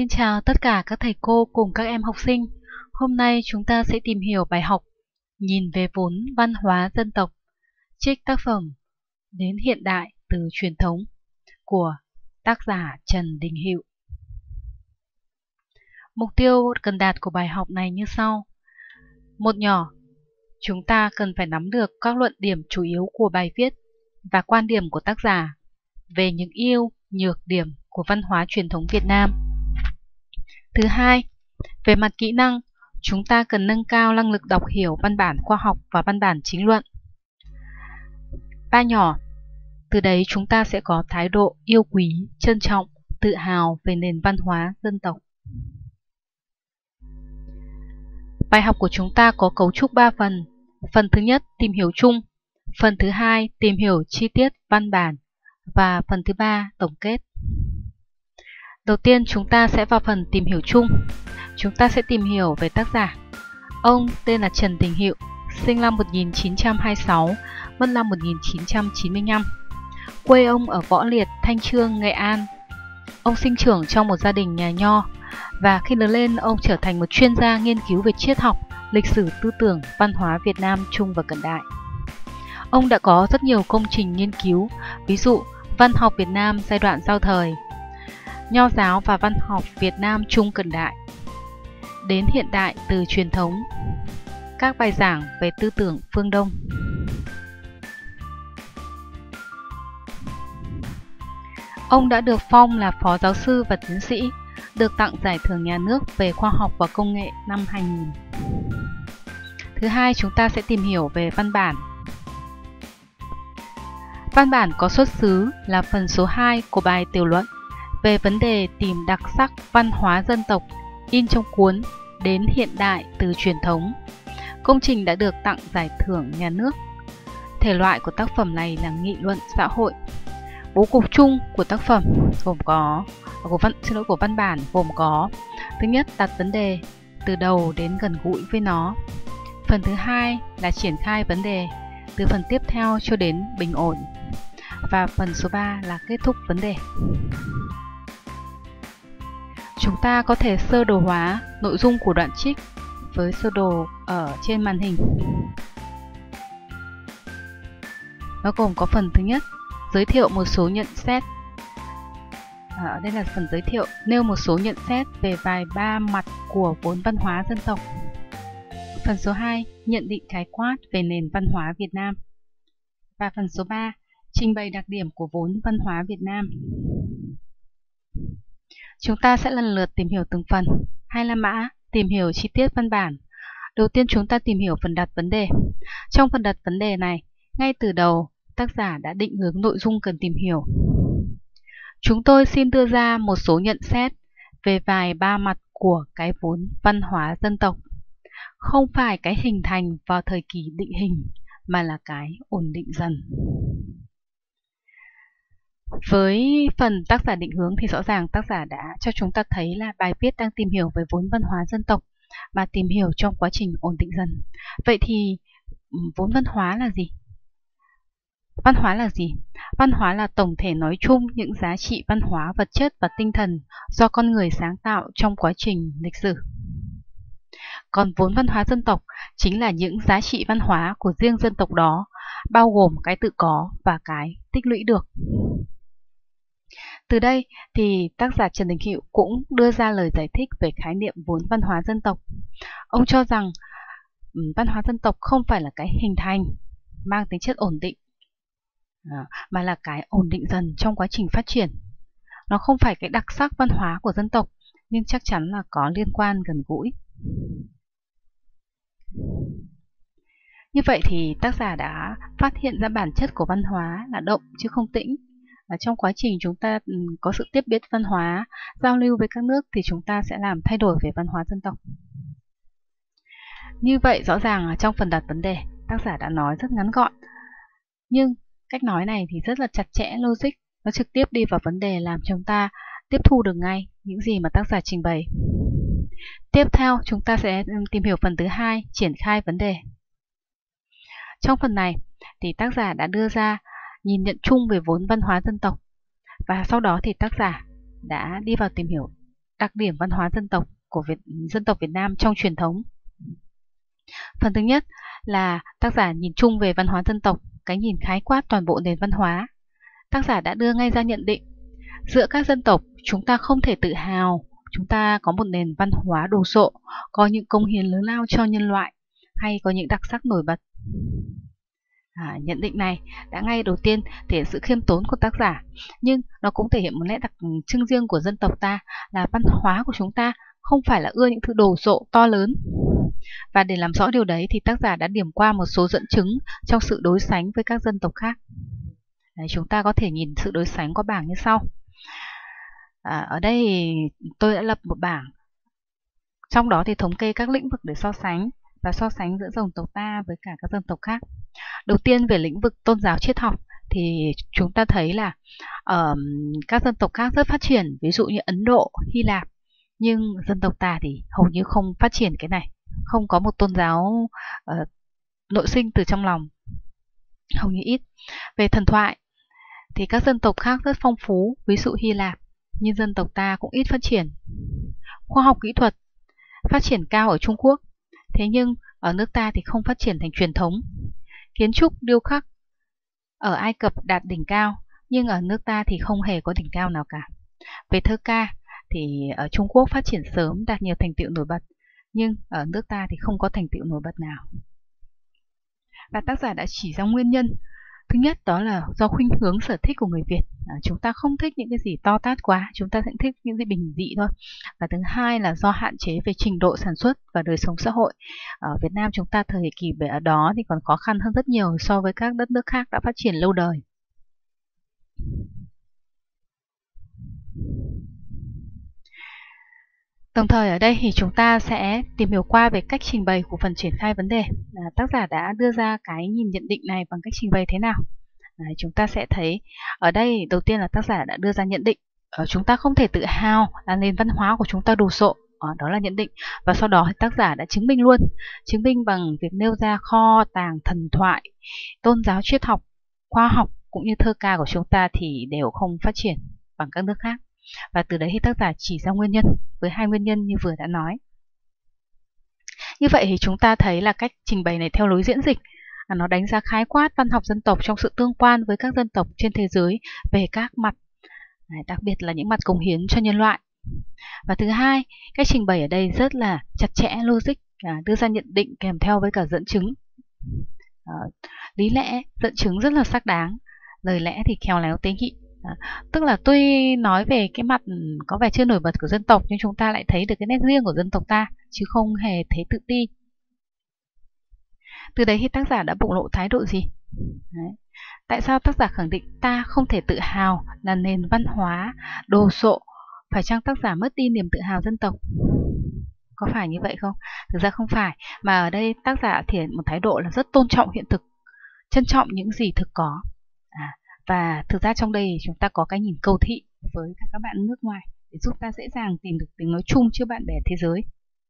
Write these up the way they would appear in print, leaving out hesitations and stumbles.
Xin chào tất cả các thầy cô cùng các em học sinh. Hôm nay chúng ta sẽ tìm hiểu bài học Nhìn về vốn văn hóa dân tộc, trích tác phẩm Đến hiện đại từ truyền thống của tác giả Trần Đình Hiệu. Mục tiêu cần đạt của bài học này như sau. Một nhỏ, chúng ta cần phải nắm được các luận điểm chủ yếu của bài viết và quan điểm của tác giả về những ưu, nhược điểm của văn hóa truyền thống Việt Nam. Thứ hai, về mặt kỹ năng, chúng ta cần nâng cao năng lực đọc hiểu văn bản khoa học và văn bản chính luận. Ba nhỏ, từ đấy chúng ta sẽ có thái độ yêu quý, trân trọng, tự hào về nền văn hóa dân tộc. Bài học của chúng ta có cấu trúc 3 phần. Phần thứ nhất, tìm hiểu chung. Phần thứ hai, tìm hiểu chi tiết văn bản. Và phần thứ ba, tổng kết. Đầu tiên chúng ta sẽ vào phần tìm hiểu chung. Chúng ta sẽ tìm hiểu về tác giả. Ông tên là Trần Đình Hiệu, sinh năm 1926, mất năm 1995. Quê ông ở Võ Liệt, Thanh Chương, Nghệ An. Ông sinh trưởng trong một gia đình nhà nho, và khi lớn lên ông trở thành một chuyên gia nghiên cứu về triết học, lịch sử tư tưởng, văn hóa Việt Nam Trung và cận đại. Ông đã có rất nhiều công trình nghiên cứu, ví dụ Văn học Việt Nam giai đoạn giao thời, Nho giáo và văn học Việt Nam Trung cận đại, Đến hiện đại từ truyền thống, các bài giảng về tư tưởng phương Đông. Ông đã được phong là phó giáo sư và tiến sĩ, được tặng giải thưởng nhà nước về khoa học và công nghệ năm 2000. Thứ hai, chúng ta sẽ tìm hiểu về văn bản. Văn bản có xuất xứ là phần số 2 của bài tiểu luận về vấn đề tìm đặc sắc văn hóa dân tộc, in trong cuốn Đến hiện đại từ truyền thống. Công trình đã được tặng giải thưởng nhà nước. Thể loại của tác phẩm này là nghị luận xã hội. Bố cục chung của tác phẩm gồm có của văn bản gồm có: thứ nhất, đặt vấn đề từ đầu đến gần gũi với nó. Phần thứ hai là triển khai vấn đề từ phần tiếp theo cho đến bình ổn. Và phần số 3 là kết thúc vấn đề. Chúng ta có thể sơ đồ hóa nội dung của đoạn trích với sơ đồ ở trên màn hình. Nó gồm có phần thứ nhất, giới thiệu một số nhận xét. Đây là phần giới thiệu, nêu một số nhận xét về vài ba mặt của vốn văn hóa dân tộc. Phần số 2, nhận định khái quát về nền văn hóa Việt Nam. Và phần số 3, trình bày đặc điểm của vốn văn hóa Việt Nam. Chúng ta sẽ lần lượt tìm hiểu từng phần. 2 la mã, tìm hiểu chi tiết văn bản. Đầu tiên chúng ta tìm hiểu phần đặt vấn đề. Trong phần đặt vấn đề này, ngay từ đầu, tác giả đã định hướng nội dung cần tìm hiểu. Chúng tôi xin đưa ra một số nhận xét về vài ba mặt của cái vốn văn hóa dân tộc. Không phải cái hình thành vào thời kỳ định hình, mà là cái ổn định dần. Với phần tác giả định hướng thì rõ ràng tác giả đã cho chúng ta thấy là bài viết đang tìm hiểu về vốn văn hóa dân tộc và tìm hiểu trong quá trình ổn định dần. Vậy thì vốn văn hóa là gì? Văn hóa là gì? Văn hóa là tổng thể nói chung những giá trị văn hóa vật chất và tinh thần do con người sáng tạo trong quá trình lịch sử. Còn vốn văn hóa dân tộc chính là những giá trị văn hóa của riêng dân tộc đó, bao gồm cái tự có và cái tích lũy được. Từ đây thì tác giả Trần Đình Hiệu cũng đưa ra lời giải thích về khái niệm vốn văn hóa dân tộc. Ông cho rằng văn hóa dân tộc không phải là cái hình thành mang tính chất ổn định, mà là cái ổn định dần trong quá trình phát triển. Nó không phải cái đặc sắc văn hóa của dân tộc, nhưng chắc chắn là có liên quan gần gũi. Như vậy thì tác giả đã phát hiện ra bản chất của văn hóa là động chứ không tĩnh. Trong quá trình chúng ta có sự tiếp biến văn hóa, giao lưu với các nước thì chúng ta sẽ làm thay đổi về văn hóa dân tộc. Như vậy rõ ràng trong phần đặt vấn đề, tác giả đã nói rất ngắn gọn. Nhưng cách nói này thì rất là chặt chẽ, logic. Nó trực tiếp đi vào vấn đề làm chúng ta tiếp thu được ngay những gì mà tác giả trình bày. Tiếp theo chúng ta sẽ tìm hiểu phần thứ hai, triển khai vấn đề. Trong phần này thì tác giả đã đưa ra nhìn nhận chung về vốn văn hóa dân tộc, và sau đó thì tác giả đã đi vào tìm hiểu đặc điểm văn hóa dân tộc của dân tộc Việt Nam trong truyền thống. Phần thứ nhất là tác giả nhìn chung về văn hóa dân tộc, cái nhìn khái quát toàn bộ nền văn hóa. Tác giả đã đưa ngay ra nhận định, giữa các dân tộc chúng ta không thể tự hào chúng ta có một nền văn hóa đồ sộ, có những công hiến lớn lao cho nhân loại, hay có những đặc sắc nổi bật. Nhận định này đã ngay đầu tiên thể hiện sự khiêm tốn của tác giả, nhưng nó cũng thể hiện một nét đặc trưng riêng của dân tộc ta là văn hóa của chúng ta không phải là ưa những thứ đồ sộ to lớn. Và để làm rõ điều đấy thì tác giả đã điểm qua một số dẫn chứng trong sự đối sánh với các dân tộc khác. Đấy, chúng ta có thể nhìn sự đối sánh qua bảng như sau. Ở đây tôi đã lập một bảng, trong đó thì thống kê các lĩnh vực để so sánh và so sánh giữa dân tộc ta với cả các dân tộc khác. Đầu tiên về lĩnh vực tôn giáo triết học thì chúng ta thấy là các dân tộc khác rất phát triển, ví dụ như Ấn Độ, Hy Lạp, nhưng dân tộc ta thì hầu như không phát triển cái này, không có một tôn giáo nội sinh từ trong lòng, hầu như ít. Về thần thoại thì các dân tộc khác rất phong phú, ví dụ Hy Lạp, nhưng dân tộc ta cũng ít phát triển. Khoa học kỹ thuật phát triển cao ở Trung Quốc, thế nhưng ở nước ta thì không phát triển thành truyền thống. Kiến trúc điêu khắc ở Ai Cập đạt đỉnh cao, nhưng ở nước ta thì không hề có đỉnh cao nào cả. Về thơ ca thì ở Trung Quốc phát triển sớm, đạt nhiều thành tựu nổi bật, nhưng ở nước ta thì không có thành tựu nổi bật nào. Và tác giả đã chỉ ra nguyên nhân. Thứ nhất đó là do khuynh hướng sở thích của người Việt. Chúng ta không thích những cái gì to tát quá, chúng ta sẽ thích những gì bình dị thôi. Và thứ hai là do hạn chế về trình độ sản xuất và đời sống xã hội. Ở Việt Nam chúng ta thời kỳ ở đó thì còn khó khăn hơn rất nhiều so với các đất nước khác đã phát triển lâu đời. Đồng thời ở đây thì chúng ta sẽ tìm hiểu qua về cách trình bày của phần triển khai vấn đề. Tác giả đã đưa ra cái nhìn nhận định này bằng cách trình bày thế nào? Chúng ta sẽ thấy ở đây đầu tiên là tác giả đã đưa ra nhận định chúng ta không thể tự hào là nền văn hóa của chúng ta đồ sộ. Đó là nhận định. Và sau đó tác giả đã chứng minh luôn, chứng minh bằng việc nêu ra kho tàng thần thoại, tôn giáo triết học, khoa học cũng như thơ ca của chúng ta thì đều không phát triển bằng các nước khác. Và từ đấy thì tác giả chỉ ra nguyên nhân với hai nguyên nhân như vừa đã nói. Như vậy thì chúng ta thấy là cách trình bày này theo lối diễn dịch, nó đánh giá khái quát văn học dân tộc trong sự tương quan với các dân tộc trên thế giới về các mặt, đặc biệt là những mặt cống hiến cho nhân loại. Và thứ hai, cách trình bày ở đây rất là chặt chẽ, logic, đưa ra nhận định kèm theo với cả dẫn chứng. Lý lẽ, dẫn chứng rất là xác đáng, lời lẽ thì khéo léo tế nhị. Tức là tuy nói về cái mặt có vẻ chưa nổi bật của dân tộc, nhưng chúng ta lại thấy được cái nét riêng của dân tộc ta, chứ không hề thấy tự ti. Từ đấy thì tác giả đã bộc lộ thái độ gì? Đấy. Tại sao tác giả khẳng định ta không thể tự hào là nền văn hóa đồ sộ? Phải chăng tác giả mất đi niềm tự hào dân tộc? Có phải như vậy không? Thực ra không phải, mà ở đây tác giả thể hiện một thái độ là rất tôn trọng hiện thực, trân trọng những gì thực có. Và thực ra trong đây chúng ta có cái nhìn cầu thị với các bạn nước ngoài để giúp ta dễ dàng tìm được tiếng nói chung trước bạn bè thế giới.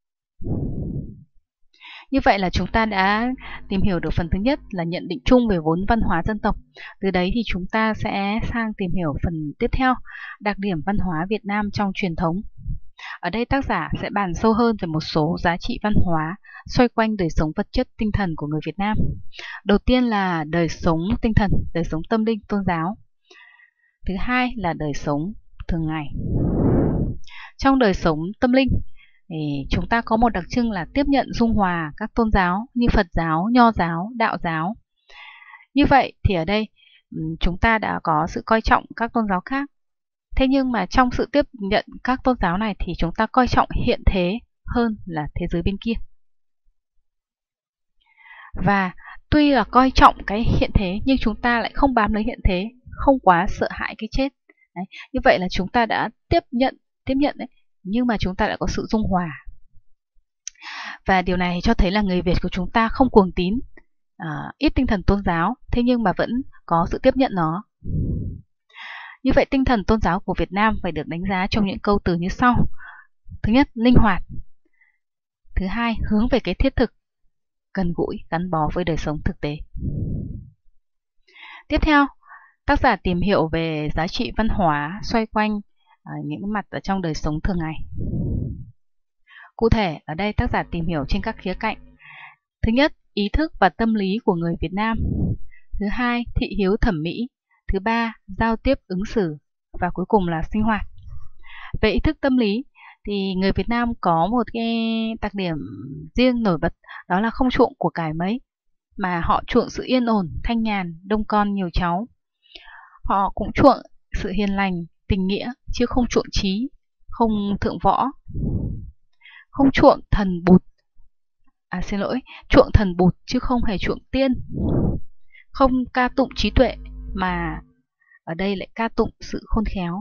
Như vậy là chúng ta đã tìm hiểu được phần thứ nhất là nhận định chung về vốn văn hóa dân tộc. Từ đấy thì chúng ta sẽ sang tìm hiểu phần tiếp theo, đặc điểm văn hóa Việt Nam trong truyền thống. Ở đây tác giả sẽ bàn sâu hơn về một số giá trị văn hóa xoay quanh đời sống vật chất tinh thần của người Việt Nam. Đầu tiên là đời sống tinh thần, đời sống tâm linh, tôn giáo. Thứ hai là đời sống thường ngày. Trong đời sống tâm linh thì chúng ta có một đặc trưng là tiếp nhận dung hòa các tôn giáo như Phật giáo, Nho giáo, Đạo giáo. Như vậy thì ở đây chúng ta đã có sự coi trọng các tôn giáo khác. Thế nhưng mà trong sự tiếp nhận các tôn giáo này thì chúng ta coi trọng hiện thế hơn là thế giới bên kia. Và tuy là coi trọng cái hiện thế nhưng chúng ta lại không bám lấy hiện thế, không quá sợ hãi cái chết. Đấy. Như vậy là chúng ta đã tiếp nhận đấy, nhưng mà chúng ta đã có sự dung hòa. Và điều này cho thấy là người Việt của chúng ta không cuồng tín, ít tinh thần tôn giáo, thế nhưng mà vẫn có sự tiếp nhận nó. Như vậy tinh thần tôn giáo của Việt Nam phải được đánh giá trong những câu từ như sau. Thứ nhất, linh hoạt. Thứ hai, hướng về cái thiết thực, gần gũi, gắn bó với đời sống thực tế. Tiếp theo, tác giả tìm hiểu về giá trị văn hóa xoay quanh những mặt ở trong đời sống thường ngày. Cụ thể, ở đây tác giả tìm hiểu trên các khía cạnh. Thứ nhất, ý thức và tâm lý của người Việt Nam. Thứ hai, thị hiếu thẩm mỹ. Thứ ba, giao tiếp ứng xử. Và cuối cùng là sinh hoạt. Về ý thức tâm lý thì người Việt Nam có một cái đặc điểm riêng nổi bật, đó là không chuộng của cải mấy, mà họ chuộng sự yên ổn, thanh nhàn, đông con nhiều cháu. Họ cũng chuộng sự hiền lành, tình nghĩa, chứ không chuộng trí, không thượng võ. Không chuộng thần bụt, chuộng thần bụt chứ không hề chuộng tiên. Không ca tụng trí tuệ, mà ở đây lại ca tụng sự khôn khéo.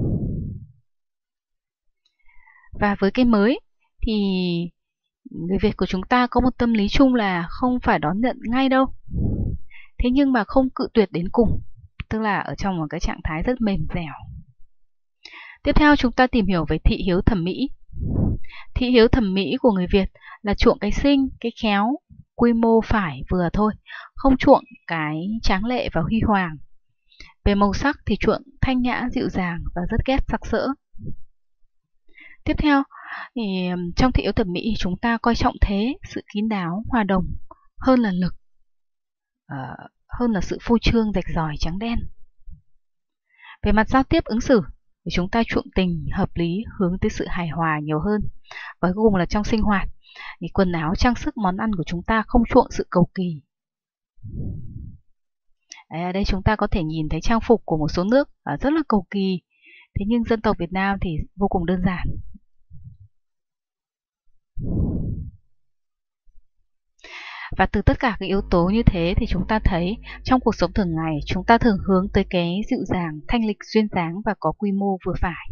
Và với cái mới thì người Việt của chúng ta có một tâm lý chung là không phải đón nhận ngay đâu. Thế nhưng mà không cự tuyệt đến cùng, tức là ở trong một cái trạng thái rất mềm dẻo. Tiếp theo chúng ta tìm hiểu về thị hiếu thẩm mỹ. Thị hiếu thẩm mỹ của người Việt là chuộng cái xinh, cái khéo, quy mô phải vừa thôi, không chuộng cái tráng lệ và huy hoàng. Về màu sắc thì chuộng thanh nhã, dịu dàng và rất ghét sặc sỡ. Tiếp theo, thì trong thị hiếu thẩm mỹ chúng ta coi trọng thế, sự kín đáo, hòa đồng hơn là lực, hơn là sự phô trương rạch ròi trắng đen. Về mặt giao tiếp ứng xử thì chúng ta chuộng tình, hợp lý, hướng tới sự hài hòa nhiều hơn. Và cuối cùng là trong sinh hoạt thì quần áo, trang sức, món ăn của chúng ta không chuộng sự cầu kỳ. Ở đây chúng ta có thể nhìn thấy trang phục của một số nước rất là cầu kỳ. Thế nhưng dân tộc Việt Nam thì vô cùng đơn giản. Và từ tất cả các yếu tố như thế thì chúng ta thấy trong cuộc sống thường ngày chúng ta thường hướng tới cái dịu dàng, thanh lịch, duyên dáng và có quy mô vừa phải.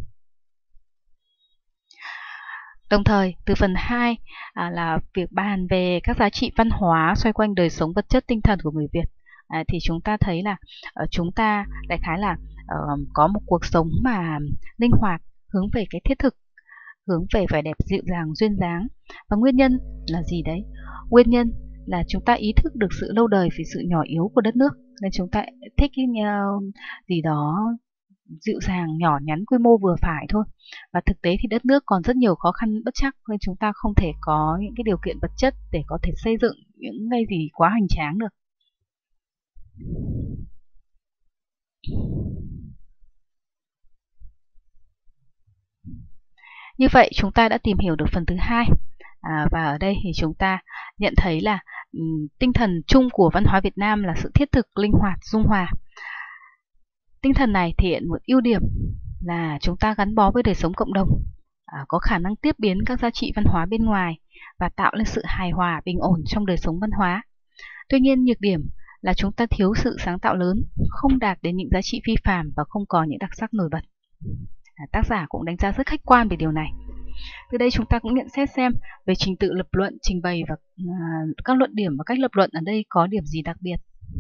Đồng thời, từ phần 2 là việc bàn về các giá trị văn hóa xoay quanh đời sống vật chất tinh thần của người Việt. Thì chúng ta thấy là chúng ta đại khái là có một cuộc sống mà linh hoạt, hướng về cái thiết thực, hướng về vẻ đẹp dịu dàng, duyên dáng. Và nguyên nhân là gì đấy? Nguyên nhân là chúng ta ý thức được sự lâu đời vì sự nhỏ yếu của đất nước, nên chúng ta thích cái gì đó dịu dàng, nhỏ nhắn, quy mô vừa phải thôi. Và thực tế thì đất nước còn rất nhiều khó khăn bất trắc, nên chúng ta không thể có những cái điều kiện vật chất để có thể xây dựng những cái gì quá hoành tráng được. Như vậy chúng ta đã tìm hiểu được phần thứ 2. Và ở đây thì chúng ta nhận thấy là tinh thần chung của văn hóa Việt Nam là sự thiết thực, linh hoạt, dung hòa. Tinh thần này thể hiện một ưu điểm là chúng ta gắn bó với đời sống cộng đồng, có khả năng tiếp biến các giá trị văn hóa bên ngoài và tạo lên sự hài hòa, bình ổn trong đời sống văn hóa. Tuy nhiên, nhược điểm là chúng ta thiếu sự sáng tạo lớn, không đạt đến những giá trị phi phàm và không có những đặc sắc nổi bật. Tác giả cũng đánh giá rất khách quan về điều này. Từ đây chúng ta cũng nhận xét xem về trình tự lập luận, trình bày và các luận điểm và cách lập luận ở đây có điểm gì đặc biệt.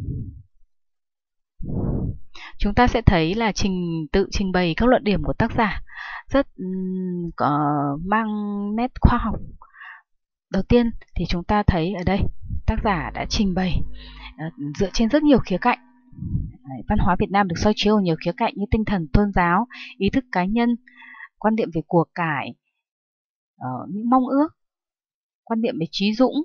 Chúng ta sẽ thấy là trình tự trình bày các luận điểm của tác giả rất mang nét khoa học. Đầu tiên thì chúng ta thấy ở đây tác giả đã trình bày dựa trên rất nhiều khía cạnh. Văn hóa Việt Nam được soi chiếu ở nhiều khía cạnh như tinh thần tôn giáo, ý thức cá nhân, quan niệm về của cải, những mong ước, quan niệm về trí dũng,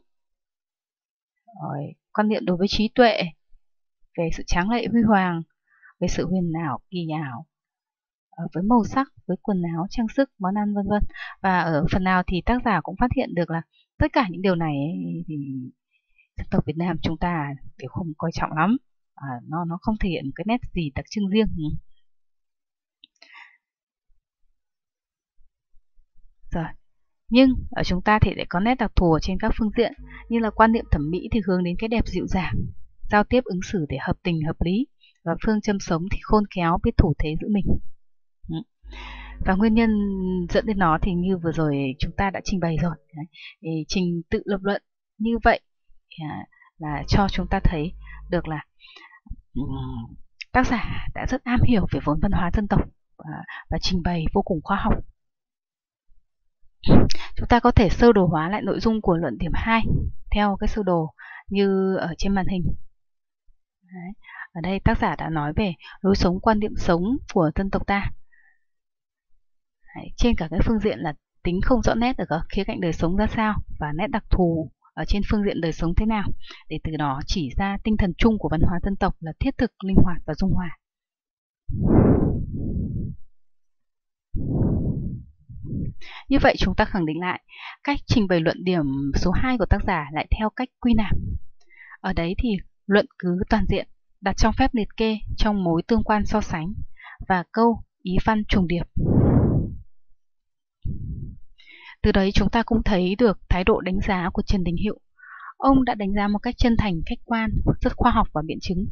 quan niệm đối với trí tuệ, về sự tráng lệ huy hoàng, về sự huyền ảo kỳ ảo, với màu sắc, với quần áo, trang sức, món ăn vân vân. Và ở phần nào thì tác giả cũng phát hiện được là tất cả những điều này thì dân tộc Việt Nam chúng ta đều không coi trọng lắm. Nó không thể hiện một cái nét gì đặc trưng riêng. Rồi. Nhưng ở chúng ta thì lại có nét đặc thù trên các phương diện, như là quan niệm thẩm mỹ thì hướng đến cái đẹp dịu dàng, giao tiếp ứng xử để hợp tình hợp lý, và phương châm sống thì khôn khéo, biết thủ thế giữ mình. Và nguyên nhân dẫn đến nó thì như vừa rồi chúng ta đã trình bày rồi. Thì trình tự lập luận như vậy là cho chúng ta thấy được là tác giả đã rất am hiểu về vốn văn hóa dân tộc và trình bày vô cùng khoa học. Chúng ta có thể sơ đồ hóa lại nội dung của luận điểm 2 theo cái sơ đồ như ở trên màn hình. Ở đây tác giả đã nói về lối sống, quan điểm sống của dân tộc ta. Đấy, trên cả cái phương diện là tính không rõ nét ở các khía cạnh đời sống ra sao và nét đặc thù ở trên phương diện đời sống thế nào, để từ đó chỉ ra tinh thần chung của văn hóa dân tộc là thiết thực, linh hoạt và dung hòa. Như vậy chúng ta khẳng định lại cách trình bày luận điểm số 2 của tác giả lại theo cách quy nạp. Ở đấy thì luận cứ toàn diện đặt trong phép liệt kê trong mối tương quan so sánh và câu ý văn trùng điệp. Từ đấy chúng ta cũng thấy được thái độ đánh giá của Trần Đình Hiệu. Ông đã đánh giá một cách chân thành, khách quan, rất khoa học và biện chứng.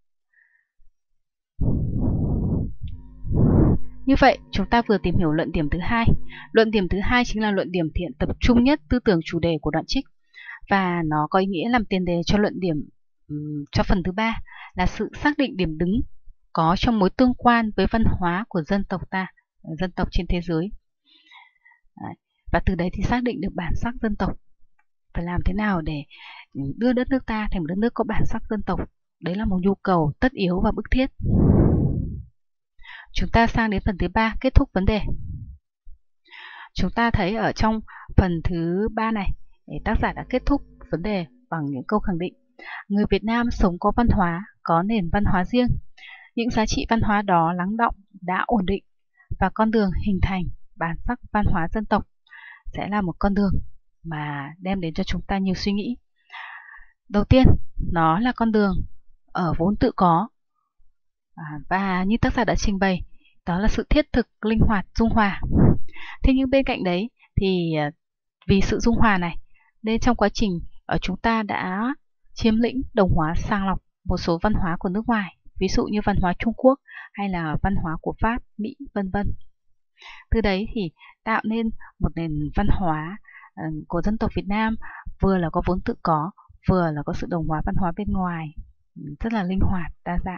Như vậy, chúng ta vừa tìm hiểu luận điểm thứ hai. Luận điểm thứ hai chính là luận điểm thiện tập trung nhất tư tưởng chủ đề của đoạn trích, và nó có ý nghĩa làm tiền đề cho luận điểm cho phần thứ ba là sự xác định điểm đứng có trong mối tương quan với văn hóa của dân tộc ta, dân tộc trên thế giới. Và từ đấy thì xác định được bản sắc dân tộc. Phải làm thế nào để đưa đất nước ta thành một đất nước có bản sắc dân tộc. Đấy là một nhu cầu tất yếu và bức thiết. Chúng ta sang đến phần thứ ba, kết thúc vấn đề. Chúng ta thấy ở trong phần thứ ba này, tác giả đã kết thúc vấn đề bằng những câu khẳng định. Người Việt Nam sống có văn hóa, có nền văn hóa riêng. Những giá trị văn hóa đó lắng đọng, đã ổn định, và con đường hình thành bản sắc văn hóa dân tộc sẽ là một con đường mà đem đến cho chúng ta nhiều suy nghĩ. Đầu tiên, nó là con đường ở vốn tự có, và như tác giả đã trình bày, đó là sự thiết thực, linh hoạt, dung hòa. Thế nhưng bên cạnh đấy thì vì sự dung hòa này nên trong quá trình chúng ta đã chiếm lĩnh, đồng hóa, sàng lọc một số văn hóa của nước ngoài, ví dụ như văn hóa Trung Quốc hay là văn hóa của Pháp, Mỹ, vân vân. Từ đấy thì tạo nên một nền văn hóa của dân tộc Việt Nam vừa là có vốn tự có, vừa là có sự đồng hóa văn hóa bên ngoài, rất là linh hoạt, đa dạng.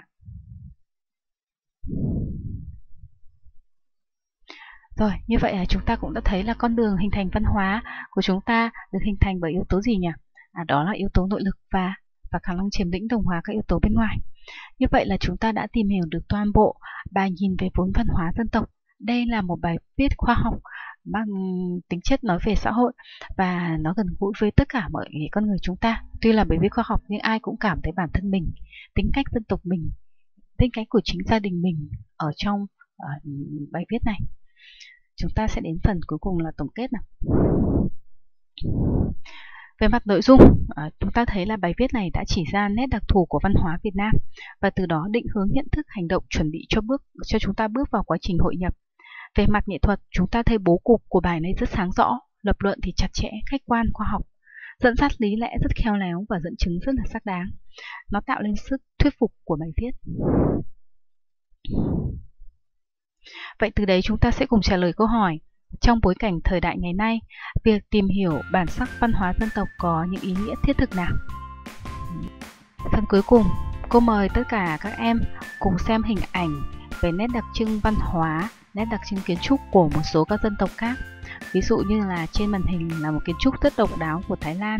Rồi, như vậy là chúng ta cũng đã thấy là con đường hình thành văn hóa của chúng ta được hình thành bởi yếu tố gì nhỉ? Đó là yếu tố nội lực và khả năng chiếm lĩnh, đồng hóa các yếu tố bên ngoài. Như vậy là chúng ta đã tìm hiểu được toàn bộ bài nhìn về vốn văn hóa dân tộc. Đây là một bài viết khoa học mang tính chất nói về xã hội và nó gần gũi với tất cả mọi con người chúng ta. Tuy là bài viết khoa học nhưng ai cũng cảm thấy bản thân mình, tính cách dân tộc mình, tính cách của chính gia đình mình ở trong bài viết này. Chúng ta sẽ đến phần cuối cùng là tổng kết nào. Về mặt nội dung, chúng ta thấy là bài viết này đã chỉ ra nét đặc thù của văn hóa Việt Nam và từ đó định hướng nhận thức, hành động chuẩn bị cho chúng ta bước vào quá trình hội nhập. Về mặt nghệ thuật, chúng ta thấy bố cục của bài này rất sáng rõ, lập luận thì chặt chẽ, khách quan, khoa học, dẫn dắt lý lẽ rất khéo léo và dẫn chứng rất là xác đáng. Nó tạo lên sức thuyết phục của bài viết. Vậy từ đấy chúng ta sẽ cùng trả lời câu hỏi: trong bối cảnh thời đại ngày nay, việc tìm hiểu bản sắc văn hóa dân tộc có những ý nghĩa thiết thực nào? Phần cuối cùng, cô mời tất cả các em cùng xem hình ảnh về nét đặc trưng văn hóa, nét đặc trưng kiến trúc của một số các dân tộc khác. Ví dụ như là trên màn hình là một kiến trúc rất độc đáo của Thái Lan.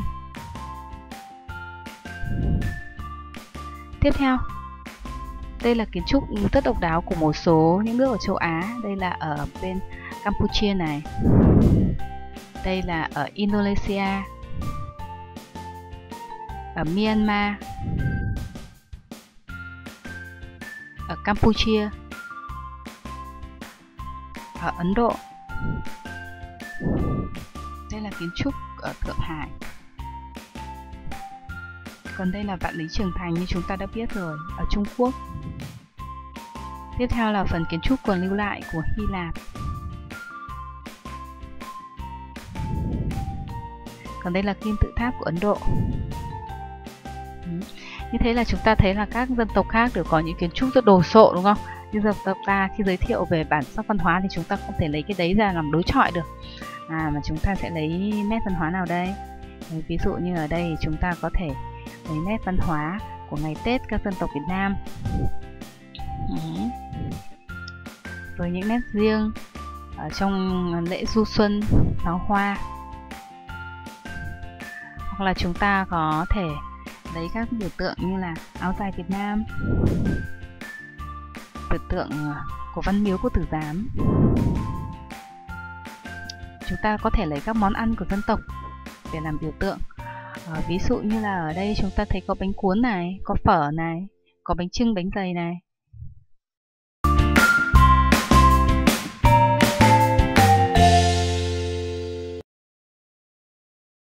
Tiếp theo, đây là kiến trúc rất độc đáo của một số những nước ở châu Á. Đây là ở bên Campuchia này. Đây là ở Indonesia, ở Myanmar, ở Campuchia, ở Ấn Độ. Đây là kiến trúc ở Thượng Hải. Còn đây là Vạn Lý Trường Thành như chúng ta đã biết rồi, ở Trung Quốc. Tiếp theo là phần kiến trúc còn lưu lại của Hy Lạp. Còn đây là kim tự tháp của Ấn Độ. Như thế là chúng ta thấy là các dân tộc khác đều có những kiến trúc rất đồ sộ, đúng không? Nhưng dân tộc ta khi giới thiệu về bản sắc văn hóa thì chúng ta không thể lấy cái đấy ra làm đối chọi được. Mà chúng ta sẽ lấy nét văn hóa nào đây? Ví dụ như ở đây chúng ta có thể lấy nét văn hóa của ngày Tết các dân tộc Việt Nam. Với những nét riêng ở trong lễ du xuân, pháo hoa. Hoặc là chúng ta có thể lấy các biểu tượng như là áo dài Việt Nam, biểu tượng của Văn Miếu của Tử Giám, chúng ta có thể lấy các món ăn của dân tộc để làm biểu tượng. Ví dụ như là ở đây chúng ta thấy có bánh cuốn này, có phở này, có bánh chưng, bánh dày này.